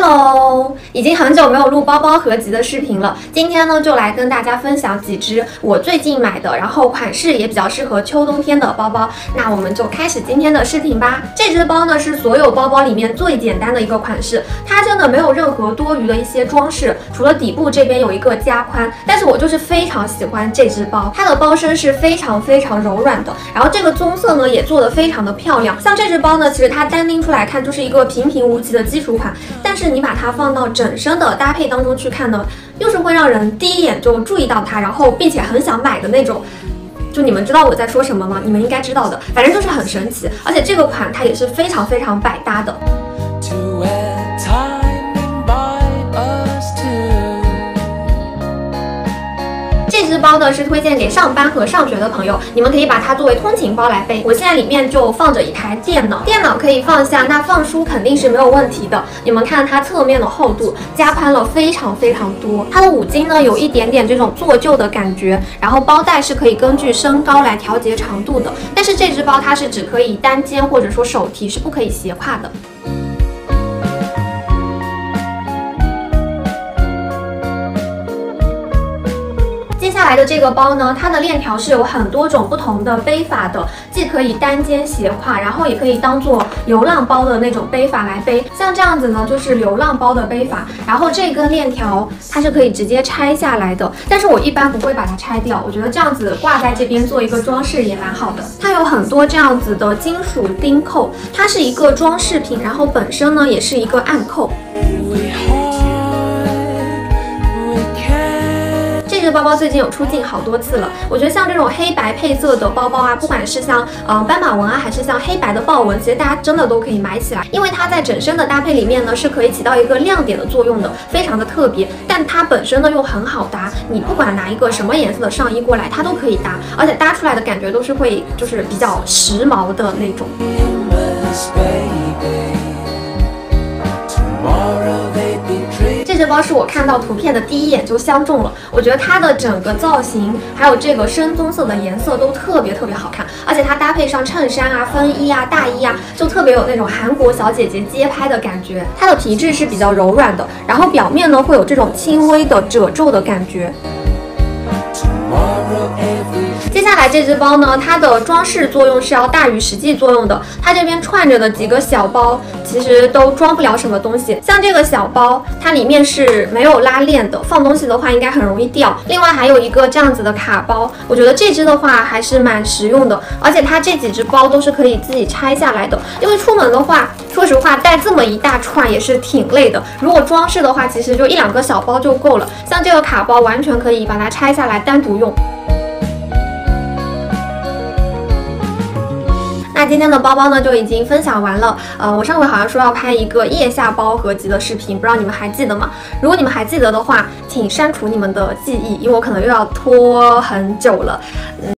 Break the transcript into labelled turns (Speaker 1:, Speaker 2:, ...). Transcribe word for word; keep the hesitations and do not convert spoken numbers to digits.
Speaker 1: Hello， 已经很久没有录包包合集的视频了。今天呢，就来跟大家分享几只我最近买的，然后款式也比较适合秋冬天的包包。那我们就开始今天的视频吧。这只包呢是所有包包里面最简单的一个款式，它真的没有任何多余的一些装饰，除了底部这边有一个加宽，但是我就是非常喜欢这只包，它的包身是非常非常柔软的，然后这个棕色呢也做得非常的漂亮。像这只包呢，其实它单拎出来看就是一个平平无奇的基础款，但是你把它放到整身的搭配当中去看呢，又是会让人第一眼就注意到它，然后并且很想买的那种。就你们知道我在说什么吗？你们应该知道的，反正就是很神奇，而且这个款它也是非常非常百搭的。这只包呢是推荐给上班和上学的朋友，你们可以把它作为通勤包来背。我现在里面就放着一台电脑，电脑可以放下，那放书肯定是没有问题的。你们看它侧面的厚度，加宽了非常非常多。它的五金呢有一点点这种做旧的感觉，然后包带是可以根据身高来调节长度的，但是这只包它是只可以单肩或者说手提，是不可以斜挎的。接下来的这个包呢，它的链条是有很多种不同的背法的，既可以单肩斜挎，然后也可以当做流浪包的那种背法来背。像这样子呢，就是流浪包的背法。然后这根链条它是可以直接拆下来的，但是我一般不会把它拆掉，我觉得这样子挂在这边做一个装饰也蛮好的。它有很多这样子的金属钉扣，它是一个装饰品，然后本身呢也是一个暗扣。这个包包最近有出镜好多次了，我觉得像这种黑白配色的包包啊，不管是像嗯、呃、斑马纹啊，还是像黑白的豹纹，其实大家真的都可以买起来，因为它在整身的搭配里面呢，是可以起到一个亮点的作用的，非常的特别。但它本身呢又很好搭，你不管拿一个什么颜色的上衣过来，它都可以搭，而且搭出来的感觉都是会就是比较时髦的那种。这只包是我看到图片的第一眼就相中了，我觉得它的整个造型还有这个深棕色的颜色都特别特别好看，而且它搭配上衬衫啊、风衣啊、大衣啊，就特别有那种韩国小姐姐街拍的感觉。它的皮质是比较柔软的，然后表面呢会有这种轻微的褶皱的感觉。接下来这只包呢，它的装饰作用是要大于实际作用的。它这边串着的几个小包，其实都装不了什么东西。像这个小包，它里面是没有拉链的，放东西的话应该很容易掉。另外还有一个这样子的卡包，我觉得这只的话还是蛮实用的。而且它这几只包都是可以自己拆下来的，因为出门的话，说实话带这么一大串也是挺累的。如果装饰的话，其实就一两个小包就够了。像这个卡包完全可以把它拆下来单独用。那今天的包包呢就已经分享完了。呃，我上回好像说要拍一个腋下包合集的视频，不知道你们还记得吗？如果你们还记得的话，请删除你们的记忆，因为我可能又要拖很久了。嗯，